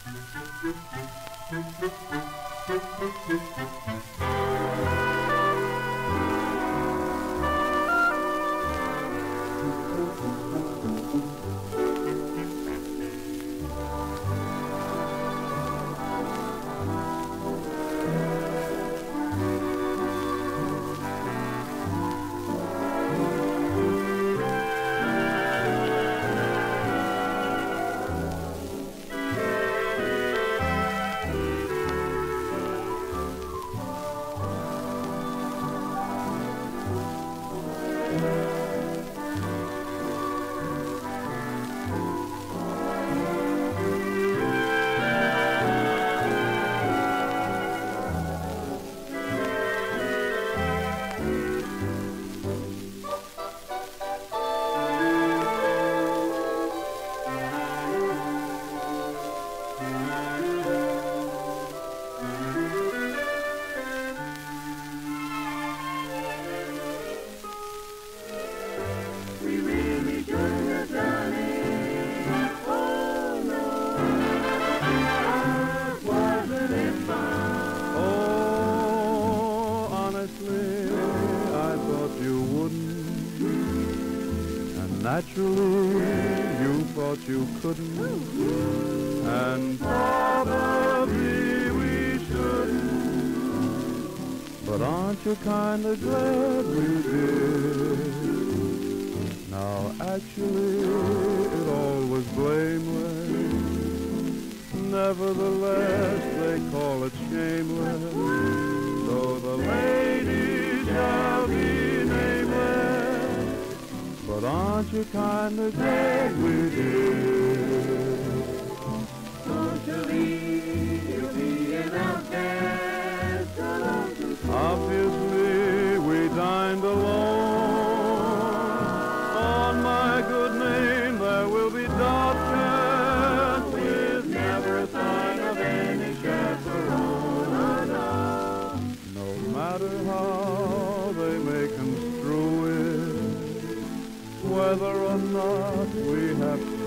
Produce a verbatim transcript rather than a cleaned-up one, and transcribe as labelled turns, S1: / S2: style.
S1: Naturally, you thought you couldn't, and probably we shouldn't. But aren't you kinda glad we did? Now actually, it all was blameless. Nevertheless, they call it shameless. So the lady shall be nameless. But aren't you kinda glad we did?
S2: Socially, you'll be an outcast.
S1: Obviously, we dined alone. On my good name, there will be doubt cast, with never a sign of any chaperone. No matter how they may construe it, whether or not we have